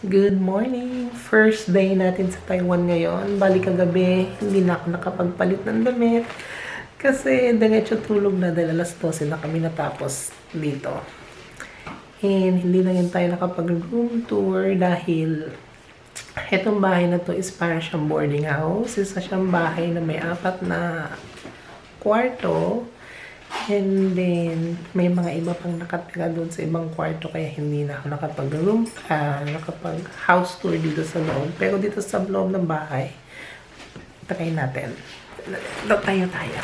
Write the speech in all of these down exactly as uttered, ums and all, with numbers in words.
Good morning! First day natin sa Taiwan ngayon. Balik kagabi, hindi na ako nakapagpalit ng damit. Kasi diretso tulog na dahil alas dose na kami natapos dito. And hindi na yun tayo nakapag-room tour dahil etong bahay na to is para siyang boarding house. Isa siyang bahay na may apat na kwarto. And then, may mga iba pang nakatira doon sa ibang kwarto kaya hindi na ako nakapag-room, uh, nakapag-house tour dito sa loob. Pero dito sa loob ng bahay, try natin. Ito tayo tayo.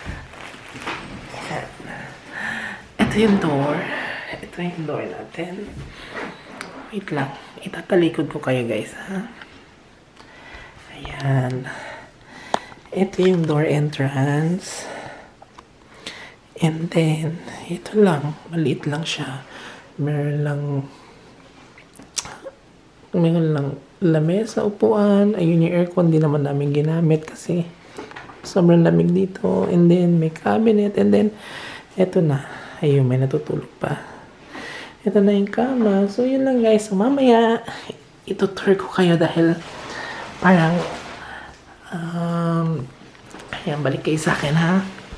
Yan. Ito yung door. Ito yung door natin. Wait lang. Itatalikod ko kayo guys, ha? Ayan. Ito yung door entrance. And then, ito lang, maliit lang siya. Meron lang, meron lang lamesa, upuan. Ayun yung aircon, di naman namin ginamit kasi sobrang lamig dito. And then, may cabinet. And then, ito na. Ayun, may natutulog pa. Ito na yung kama. So, yun lang guys. So, mamaya, itutour ko kayo dahil parang, um, ayan, balik kayo sa akin, ha?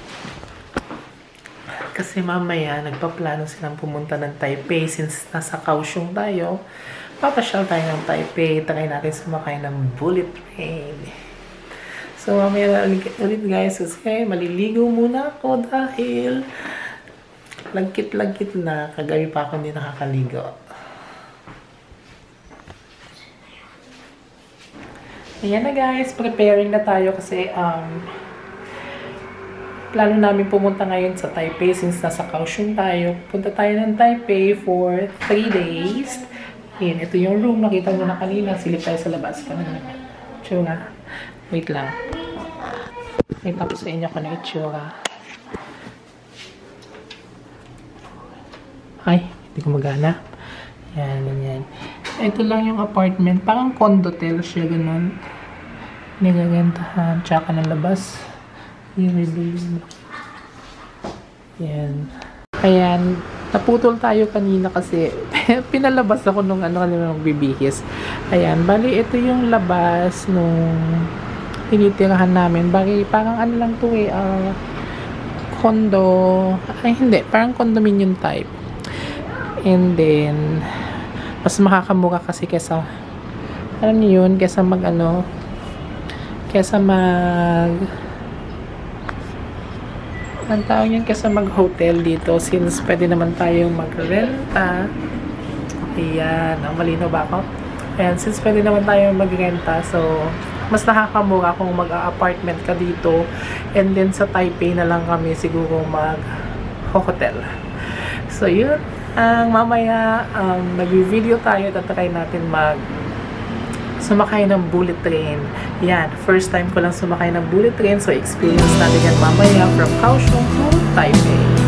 Kasi mamaya, nagpaplano silang pumunta ng Taipei since nasa Kaohsiung tayo. Papasyal tayo ng Taipei. Try natin sumakay ng bullet train. So, mamaya ulit guys. Kasi maliligo muna ako dahil lagkit-lagkit na. Kagabi pa ako hindi nakakaligo. Ayan na guys. Preparing na tayo kasi um, plano namin pumunta ngayon sa Taipei since nasa Kaohsiung tayo. Punta tayo ng Taipei for three days. Yan, ito yung room. Nakita mo na kanina. Silip tayo sa labas. Tsura. Wait lang. Wait lang po sa inyo kung ano itsura. Ay, hindi ko magana. Yan, ganyan. Ito lang yung apartment. Parang condotel siya, ganun. Nagagentahan. Tsaka ng labas. Yan. Ayan. Naputol tayo kanina kasi pinalabas ako nung ano kanina magbibihis. Ayan. Bali, ito yung labas nung tinitirahan namin. Bali, parang ano lang to eh. Uh, condo. Ay, hindi. Parang condominium type. And then, mas makakamura kasi kesa, alam niyo yun, kesa mag ano, kesa mag ang tawag yan kasi mag-hotel dito since pwede naman tayong mag-renta. Ayan. Ang malino ba ako? Ayan. Since pwede naman tayong mag-renta, so mas nakakamura kung mag-apartment ka dito. And then sa Taipei na lang kami siguro mag-hotel. So yun. Ang mamaya, um, nag-video tayo. Tatry natin mag sumakay ng bullet train. Yan, first time ko lang sumakay ng bullet train. So, experience natin yan mamaya from Kaohsiung to Taipei.